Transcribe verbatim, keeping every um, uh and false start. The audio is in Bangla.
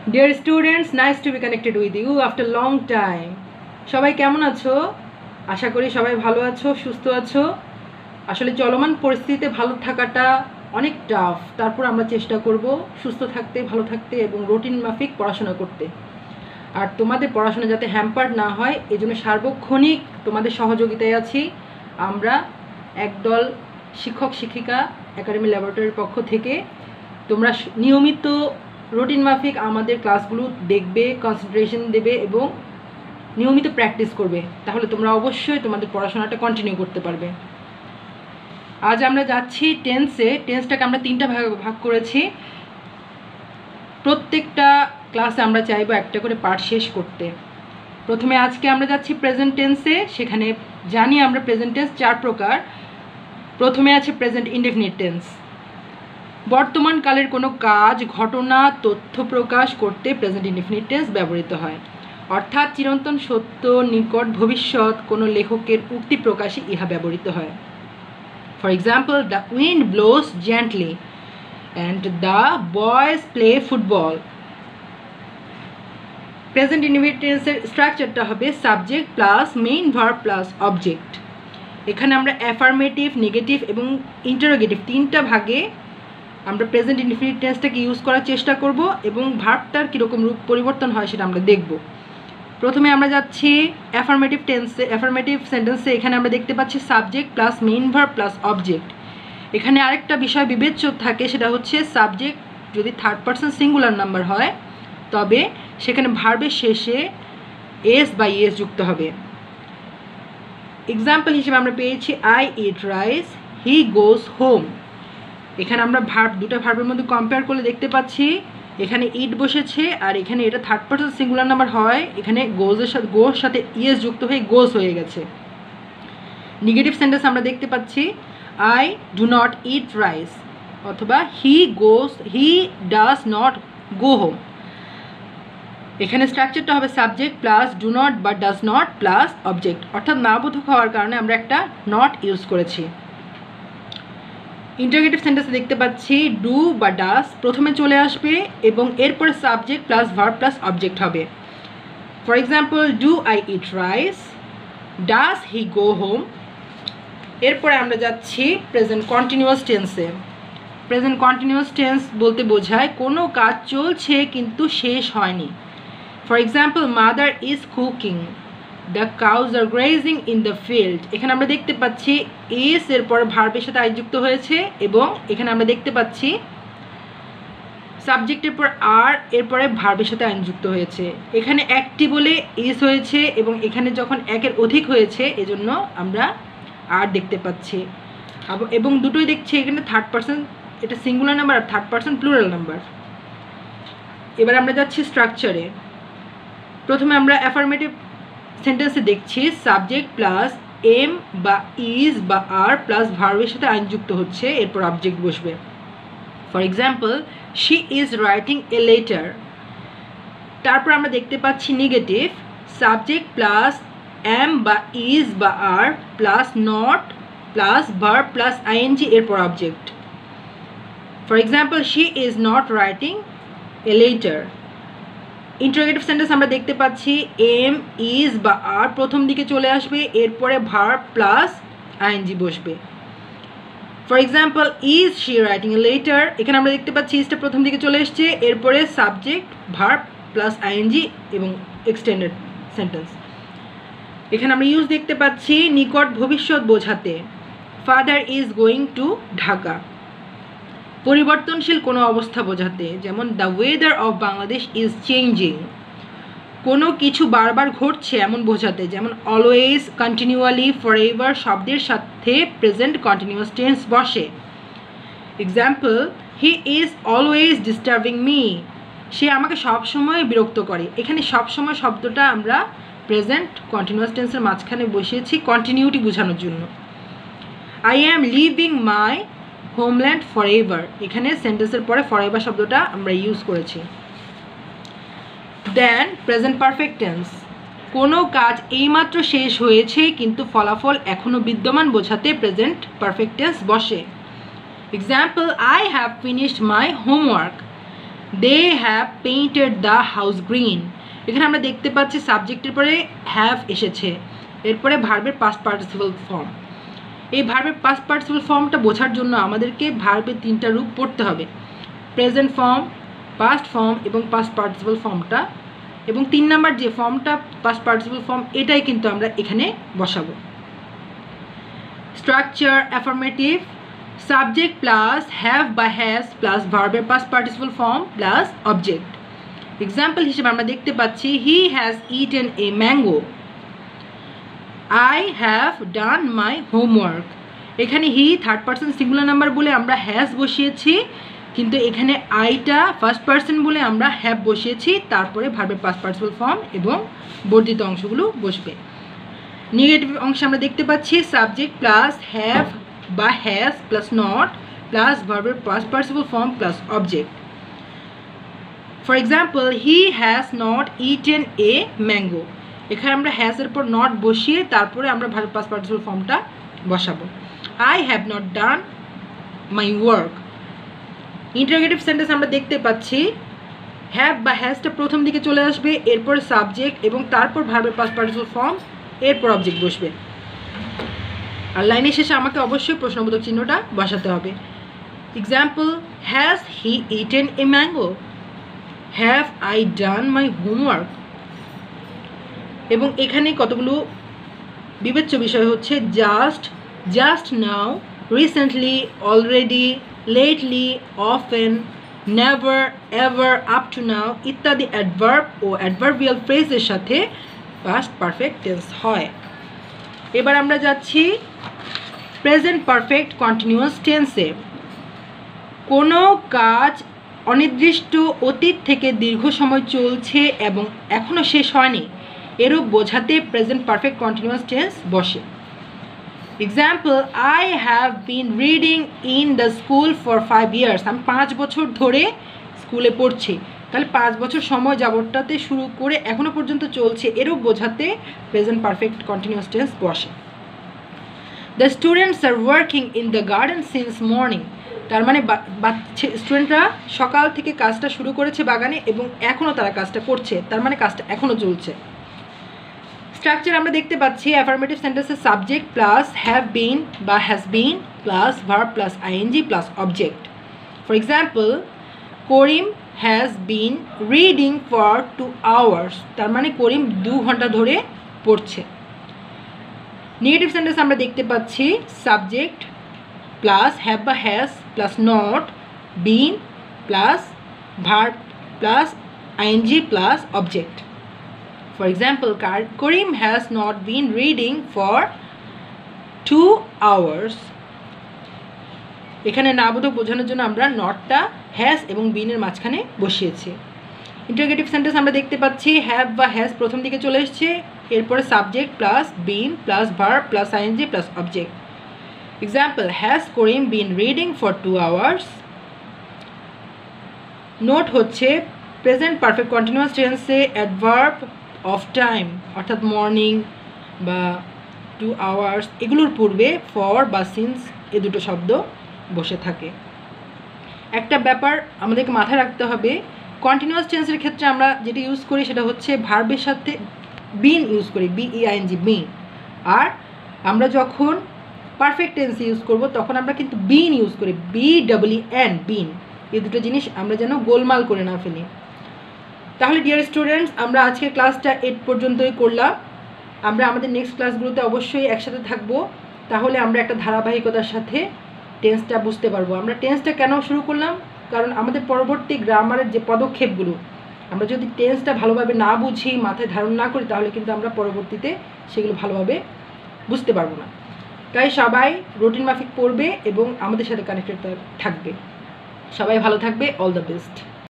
Dear students, nice to be connected with you after long time. সবাই কেমন আছো? আশা করি সবাই ভালো আছো, সুস্থ আছো। আসলে চলমান পরিস্থিতিতে ভালো থাকাটা অনেক টাফ। তারপর আমরা চেষ্টা করব সুস্থ থাকতে, ভালো থাকতে এবং রুটিন মাফিক পড়াশোনা করতে। আর তোমাদের পড়াশোনা যাতে হ্যাম্পার না হয় এজন্য সার্বক্ষণিক তোমাদের সহযোগিতায় আছি আমরা একদল শিক্ষক শিক্ষিকা একাডেমি ল্যাবরেটরির পক্ষ থেকে। তোমরা নিয়মিত রুটিন মাফিক আমাদের ক্লাসগুলো দেখবে, কনসেন্ট্রেশন দেবে এবং নিয়মিত প্র্যাকটিস করবে, তাহলে তোমরা অবশ্যই তোমাদের পড়াশোনাটা কন্টিনিউ করতে পারবে। আজ আমরা যাচ্ছি টেন্সে। টেন্সটাকে আমরা তিনটা ভাগ ভাগ করেছি। প্রত্যেকটা ক্লাসে আমরা চাইবো একটা করে পার্ট শেষ করতে। প্রথমে আজকে আমরা যাচ্ছি প্রেজেন্ট টেন্সে। সেখানে জানি আমরা প্রেজেন্ট টেন্স চার প্রকার। প্রথমে আছে প্রেজেন্ট ইনডেফিনিট টেন্স। বর্তমান কালের কোনো কাজ, ঘটনা, তথ্য প্রকাশ করতে প্রেজেন্ট ইনডেফিনিট টেন্স ব্যবহৃত হয়, অর্থাৎ চিরন্তন সত্য, নিকট ভবিষ্যৎ কোনো লেখকের উক্তি প্রকাশে ইহা ব্যবহৃত হয়। For example, the wind blows gently and the boys play football. Present indefinite টেন্সের স্ট্রাকচারটা হবে subject plus main verb plus object. এখানে আমরা অ্যাফার্মেটিভ, নেগেটিভ এবং ইন্টারোগেটিভ তিনটা ভাগে আমরা প্রেজেন্ট ইনডেফিনিট টেন্সটাকে ইউজ করার চেষ্টা করব এবং ভার্বটার কীরকম রূপ পরিবর্তন হয় সেটা আমরা দেখব। প্রথমে আমরা যাচ্ছি অ্যাফার্মেটিভ টেন্সে, অ্যাফার্মেটিভ সেন্টেন্সে। এখানে আমরা দেখতে পাচ্ছি subject plus main verb plus object. এখানে আরেকটা বিষয় বিবেচ্য থাকে, সেটা হচ্ছে সাবজেক্ট যদি থার্ড পারসন সিঙ্গুলার নাম্বার হয় তবে সেখানে ভার্বের শেষে এস বা ইএস যুক্ত হবে। এক্সাম্পল হিসেবে আমরা পেয়েছি I eat rice, he goes home. এখানে আমরা ভার্ব, দুটো ভার্বের মধ্যে কম্পেয়ার করলে দেখতে পাচ্ছি এখানে ইট বসেছে আর এখানে এটা থার্ড পারসন সিঙ্গুলার নাম্বার হয়, এখানে গোজের সাথে গোর সাথে ইএস যুক্ত হয়ে গোজ হয়ে গেছে। নেগেটিভ সেন্টেন্স আমরা দেখতে পাচ্ছি I do not eat rice অথবা he goes he does not go home. এখানে স্ট্রাকচারটা হবে সাবজেক্ট প্লাস ডু নট বা ডাজ নট প্লাস অবজেক্ট, অর্থাৎ নাবোধক হওয়ার কারণে আমরা একটা নট ইউজ করেছি। ইন্টারোগেটিভ সেন্টেন্সে দেখতে পাচ্ছি ডু বা ডাস প্রথমে চলে আসবে এবং এরপরে subject plus verb plus object হবে। For example, do I eat rice, does he go home. এরপরে আমরা যাচ্ছি প্রেজেন্ট কন্টিনিউয়াস টেন্সে। প্রেজেন্ট কন্টিনিউয়াস টেন্স বলতে বোঝায় কোনো কাজ চলছে কিন্তু শেষ হয়নি। For example, mother is cooking, the cows are grazing in the field. এখানে আমরা দেখতে পাচ্ছি ইস এর পরে ভার্বের সাথে আই যুক্ত হয়েছে এবং এখানে আমরা দেখতে পাচ্ছি সাবজেক্টের পর আর এরপরে ভার্বের সাথে আইন যুক্ত হয়েছে। এখানে একটি বলে ইস হয়েছে এবং এখানে যখন একের অধিক হয়েছে এজন্য আমরা আর দেখতে পাচ্ছি এবং দুটোই দেখছি এখানে থার্ড পারসন, এটা সিঙ্গুলার নাম্বার আর থার্ড পারসন প্লুরাল নাম্বার। এবার আমরা যাচ্ছি স্ট্রাকচারে। প্রথমে আমরা অ্যাফার্মেটিভ সেন্টেন্সে দেখছি সাবজেক্ট প্লাস এম বা ইজ বা আর প্লাস ভার্বের সাথে আইন যুক্ত হচ্ছে, এরপর অবজেক্ট বসবে। For example, she is writing a letter. তারপর আমরা দেখতে পাচ্ছি নেগেটিভ সাবজেক্ট প্লাস এম বা ইজ বা are plus not plus verb plus ING এরপর object. For example, she is not writing a letter. Interrogative sentence আমরা দেখতে পাচ্ছি এম ইজ বা আর প্রথম দিকে চলে আসবে, এরপরে ভার্ব প্লাস আইএনজি বসবে। For example, is she writing a letter. এখানে আমরা দেখতে পাচ্ছি ইজটা প্রথম দিকে চলে এসছে, এরপরে সাবজেক্ট ভার্ব প্লাস আইএনজি এবং এক্সটেন্ডেড সেন্টেন্স। এখানে আমরা ইউজ দেখতে পাচ্ছি নিকট ভবিষ্যৎ বোঝাতে, father is going to Dhaka. পরিবর্তনশীল কোনো অবস্থা বোঝাতে, যেমন the weather of Bangladesh is changing. কোনো কিছু বারবার ঘটছে এমন বোঝাতে, যেমন অলওয়েজ, কন্টিনিউয়ালি, ফরএভার শব্দের সাথে প্রেজেন্ট কন্টিনিউয়াস টেন্স বসে। Example, he is always disturbing me. সে আমাকে সবসময় বিরক্ত করে। এখানে সবসময় শব্দটা আমরা প্রেজেন্ট কন্টিনিউয়াস টেন্সের মাঝখানে বসিয়েছি কন্টিনিউটি বোঝানোর জন্য। I am living my homeland forever. এখানে সেন্টেন্সের পরে ফরএভার শব্দটা আমরা ইউজ করেছি। দেন প্রেজেন্ট পারফেক্ট টেন্স, কোনো কাজ এইমাত্র শেষ হয়েছে কিন্তু ফলাফল এখনও বিদ্যমান বোঝাতে প্রেজেন্ট পারফেক্ট টেন্স বসে। Example, I have finished my homework. They have painted the house green. এখানে আমরা দেখতে পাচ্ছি সাবজেক্টের পরে হ্যাভ এসেছে, এরপরে ভার্বের পাস্ট পার্টিসিপল ফর্ম। এই ভার্বের পাস্ট পার্টিসিপল ফর্মটা বোঝার জন্য আমাদেরকে ভার্বের তিনটা রূপ পড়তে হবে, প্রেজেন্ট ফর্ম, পাস্ট ফর্ম এবং পাস্ট পার্টিসিপল ফর্মটা। এবং তিন নাম্বার যে ফর্মটা পাস্ট পার্টিসিপল ফর্ম, এটাই কিন্তু আমরা এখানে বসাবো। Structure affirmative, subject plus have বা হ্যাজ প্লাস ভার্বের past participle form plus object. Example হিসেবে আমরা দেখতে পাচ্ছি he has eaten a mango, I have done my homework. এখানে he third person singular number বলে আমরা হ্যাজ বসিয়েছি, কিন্তু এখানে আইটা ফার্স্ট পার্সন বলে আমরা হ্যাভ বসিয়েছি, তারপরে ভার্বের পাস্ট পার্টিসিপল ফর্ম এবং বর্ধিত অংশগুলো বসবে। নেগেটিভ অংশে আমরা দেখতে পাচ্ছি সাবজেক্ট প্লাস হ্যাভ বা হ্যাজ প্লাস নট প্লাস ভার্বের past participle form plus object. For example, he has not eaten a mango. এখানে আমরা হ্যাজ এর পর নট বসিয়ে তারপরে আমরা ভার্বের পাস্ট পার্টিসিপল ফর্মটা বসাবো। I have not done my work. Interrogative sentence আমরা দেখতে পাচ্ছি হ্যাভ বা হ্যাজটা প্রথম দিকে চলে আসবে, এরপর সাবজেক্ট এবং তারপর ভার্বের পাস্ট পার্টিসিপল ফর্ম, এরপর অবজেক্ট বসবে। আর লাইনের শেষে আমাকে অবশ্যই প্রশ্নবোধক চিহ্নটা বসাতে হবে। Example, has he eaten a mango, have I done my homework. এবং এখানে কতগুলো বিবেচ্য বিষয় হচ্ছে just, just now, recently, already, lately, often, never, ever, up to now ইত্যাদি অ্যাডভার্ব ও অ্যাডভার্বিয়াল ফ্রেজের সাথে পাস্ট পারফেক্ট টেন্স হয়। এবার আমরা যাচ্ছি প্রেজেন্ট পারফেক্ট কন্টিনিউয়াস টেন্সে। কোনো কাজ অনির্দিষ্ট অতীত থেকে দীর্ঘ সময় চলছে এবং এখনও শেষ হয়নি, এরূপ বোঝাতে প্রেজেন্ট পারফেক্ট কন্টিনিউয়াস টেন্স বসে। Example, I have been reading in the school for five years. আমি পাঁচ বছর ধরে স্কুলে পড়ছি, তাহলে পাঁচ বছর সময় যাবতটাতে শুরু করে এখনও পর্যন্ত চলছে, এরূপ বোঝাতে প্রেজেন্ট পারফেক্ট কন্টিনিউয়াস টেন্স বসে। The students are working in the garden since morning. তার মানে স্টুডেন্টরা সকাল থেকে কাজটা শুরু করেছে বাগানে এবং এখনও তারা কাজটা করছে, তার মানে কাজটা এখনও চলছে। স্ট্রাকচার আমরা দেখতে পাচ্ছি অ্যাফার্মেটিভ সেন্টেন্সের সাবজেক্ট প্লাস হ্যাভ বিন বা has been plus verb plus ING plus object. For example, Karim has been reading for two hours. তার মানে করিম দু ঘন্টা ধরে পড়ছে। নেগেটিভ সেন্টেন্স আমরা দেখতে পাচ্ছি সাবজেক্ট প্লাস হ্যাভ বা has plus not, been plus verb plus ING plus object. For example, Karim has not been reading for two hours. এখানে নাবোধক বোঝানোর জন্য আমরা নটটা হ্যাজ এবং বিনের মাঝখানে বসিয়েছি। ইন্টারোগেটিভ সেন্টেন্স আমরা দেখতে পাচ্ছি হ্যাভ বা হ্যাজ প্রথম দিকে চলে এসেছে, এরপরে subject plus been plus verb plus ING plus object. Example, has Karim been reading for two hours. Note হচ্ছে প্রেজেন্ট পারফেক্ট কন্টিনিউয়াস টেন্সে অ্যাডভার্ব অফ টাইম অর্থাৎ মর্নিং বা টু আওয়ার্স এগুলোর পূর্বে ফর বা সিন্স এ দুটো শব্দ বসে থাকে। একটা ব্যাপার আমাদেরকে মাথায় রাখতে হবে, কন্টিনিউয়াস টেন্সের ক্ষেত্রে আমরা যেটা ইউজ করি সেটা হচ্ছে ভার্বের সাথে বিন ইউজ করি, বিইআইএনজি বিন। আর আমরা যখন পারফেক্ট টেন্স ইউজ করব তখন আমরা কিন্তু বিন ইউজ করি, বি ডাবল এন বিন। এই দুটো জিনিস আমরা যেন গোলমাল করে না ফেলি। তাহলে ডিয়ার স্টুডেন্টস, আমরা আজকের ক্লাসটা এইট পর্যন্তই করলাম। আমরা আমাদের নেক্সট ক্লাসগুলোতে অবশ্যই একসাথে থাকবো, তাহলে আমরা একটা ধারাবাহিকতার সাথে টেন্সটা বুঝতে পারবো। আমরা টেন্সটা কেন শুরু করলাম, কারণ আমাদের পরবর্তী গ্রামারের যে পদক্ষেপগুলো আমরা যদি টেন্সটা ভালোভাবে না বুঝি, মাথায় ধারণ না করি, তাহলে কিন্তু আমরা পরবর্তীতে সেগুলো ভালোভাবে বুঝতে পারবো না। তাই সবাই রুটিন মাফিক পড়বে এবং আমাদের সাথে কানেক্টেড থাকবে। সবাই ভালো থাকবে। All the best.